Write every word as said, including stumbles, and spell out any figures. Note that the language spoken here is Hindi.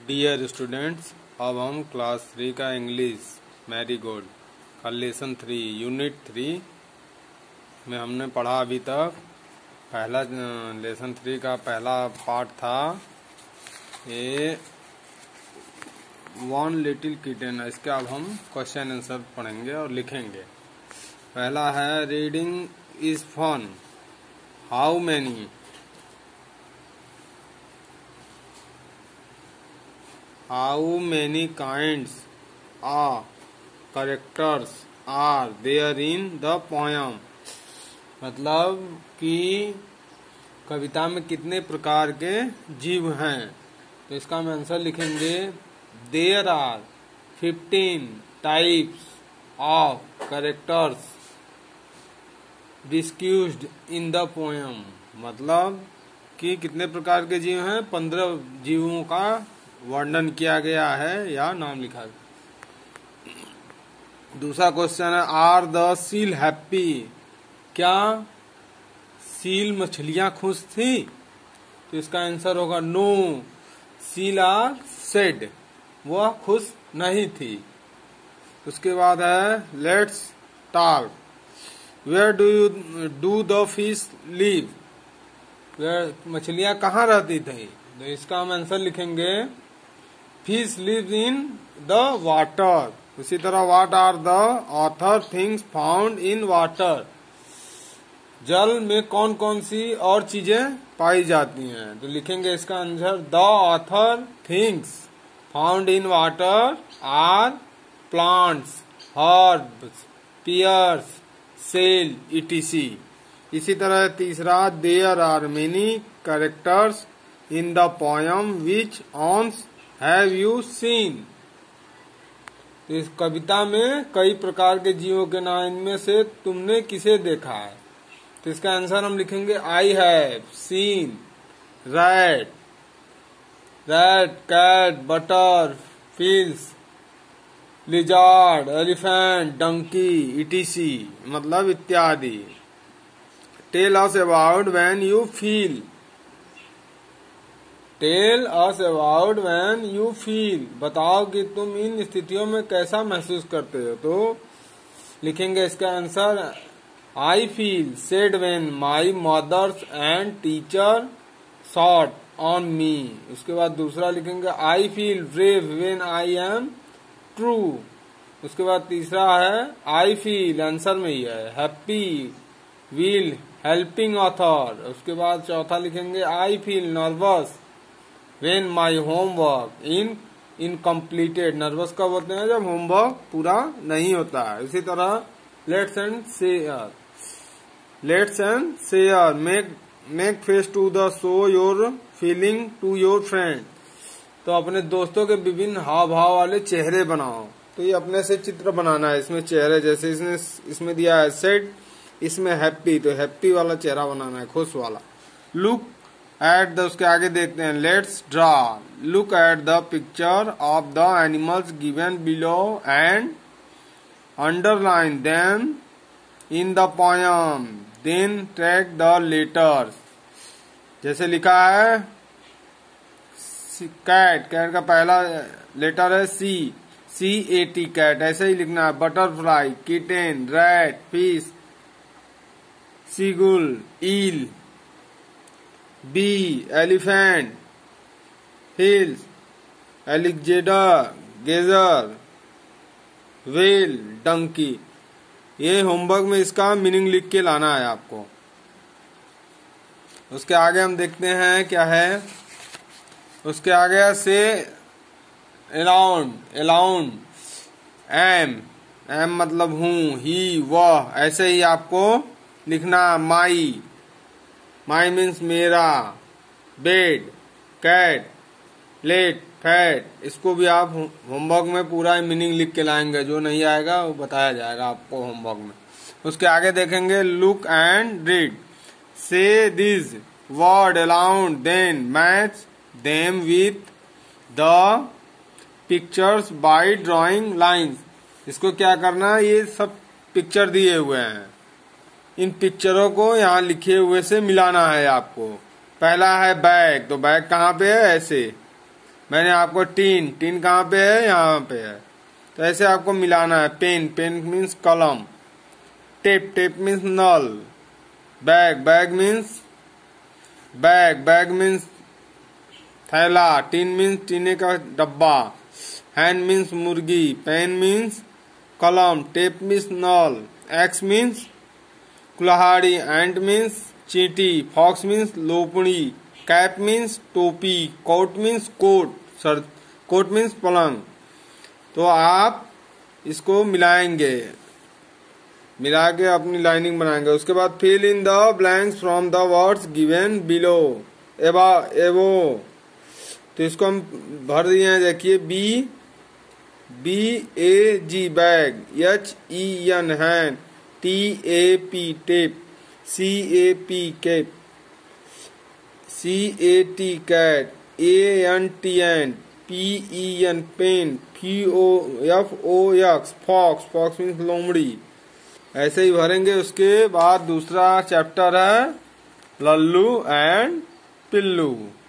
डियर स्टूडेंट्स, अब हम क्लास थ्री का इंग्लिश मैरीगोल्ड का लेसन थ्री यूनिट थ्री में हमने पढ़ा अभी तक। पहला लेसन थ्री का पहला पार्ट था ये वन लिटिल किटन। इसके अब हम क्वेश्चन आंसर पढ़ेंगे और लिखेंगे। पहला है reading is fun. How many How many kinds of characters are there in the poem? मतलब कि कविता में कितने प्रकार के जीव हैं। तो इसका हम आंसर लिखेंगे There are fifteen types of characters discussed in the poem। मतलब कि कितने प्रकार के जीव हैं, पंद्रह जीवों का वर्णन किया गया है या नाम लिखा है। दूसरा क्वेश्चन है आर द सील हैप्पी। क्या सील मछलियां खुश थी? तो इसका आंसर होगा नो, सील आर सैड। वह खुश नहीं थी। उसके बाद है let's talk. Where do you do the fish live. Where मछलियां कहाँ रहती थी? तो इसका हम आंसर लिखेंगे fish live in the water. उसी तरह what are the other things found in water. जल में कौन कौन सी और चीजें पाई जाती हैं? तो लिखेंगे इसका answer the other things found in water are plants, herbs, piers, sail, ETC. इसी तरह तीसरा there are many characters in the poem which ones have you seen. इस कविता में कई प्रकार के जीवों के नाम, इनमें से तुमने किसे देखा है? तो इसका आंसर हम लिखेंगे I have seen rat, rat, cat, butterflies, lizard, elephant, donkey, ETC मतलब इत्यादि। Tell us about when you feel. Tell us about when you feel. बताओ कि तुम इन स्थितियों में कैसा महसूस करते हो। तो लिखेंगे इसका answer I feel sad when my mothers and teacher shout on me. उसके बाद दूसरा लिखेंगे I feel brave when I am true. उसके बाद तीसरा है आई फील, आंसर में ही है, हैप्पी विल हेल्पिंग ऑथर। उसके बाद चौथा लिखेंगे I feel nervous When my homework in incomplete। Nervous कब होते हैं? जब होमवर्क पूरा नहीं होता है। इसी तरह let's and share, let's and share make make face to the show your feeling to your friend. तो अपने दोस्तों के विभिन्न हाव भाव वाले चेहरे बनाओ। तो ये अपने से चित्र बनाना है। इसमें चेहरे जैसे इसने इसमें दिया है सैड, इसमें हैप्पी, तो हैप्पी वाला चेहरा बनाना है, खुश वाला। लुक एट द, उसके आगे देखते हैं let's draw. Look at the picture of the animals given below and underline them in the poem, then track the letters. जैसे लिखा है कैट, कैट का पहला लेटर है सी, सी ए टी कैट, ऐसे ही लिखना है। Butterfly, kitten, rat, fish, seagull, eel, bee elephant, hills, alligator, gazer, whale, donkey. ये होमवर्क में इसका मीनिंग लिख के लाना है आपको। उसके आगे हम देखते हैं क्या है। उसके आगे से अराउंड, अराउंड, एम, एम मतलब हूँ, ही, वह, ऐसे ही आपको लिखना। माई, माई मीन्स मेरा, बेड, कैट, लेट, फैट। इसको भी आप होमवर्क में पूरा मीनिंग लिख के लाएंगे। जो नहीं आएगा वो बताया जाएगा आपको होमवर्क में। उसके आगे देखेंगे look and read. Say this word aloud, then match them with the pictures by drawing lines. इसको क्या करना है, ये सब पिक्चर दिए हुए हैं, इन पिक्चरों को यहाँ लिखे हुए से मिलाना है आपको। पहला है बैग, तो बैग कहाँ पे है? ऐसे मैंने आपको टीन, टीन कहाँ पे है, यहाँ पे है, तो ऐसे आपको मिलाना है। पेन, पेन मीन्स कलम। टेप, टेप मीन्स नल। Bag, bag means bag, bag means थैला। टीन मीन्स टीने का डब्बा। हैन मीन्स मुर्गी। पेन मीन्स कलम। टेप मीन्स नल। एक्स मीन्स कुल्हाड़ी। एंट मीन्स चींटी। फॉक्स मीन्स लोपड़ी। कैप मीन्स टोपी। Cot means cot, sir cot means पलंग। तो आप इसको मिलाएंगे, मिला के अपनी लाइनिंग बनाएंगे। उसके बाद fill in the blanks from the words given below. एबा एवो, तो इसको हम भर दिए हैं। देखिए B B A G bag, H E N hen, T A P tap, C A P cap, C A T cat, A N T ant, P E N pen, P O F O X fox, fox means लोमड़ी। ऐसे ही भरेंगे। उसके बाद दूसरा चैप्टर है लल्लू एंड पिल्लू।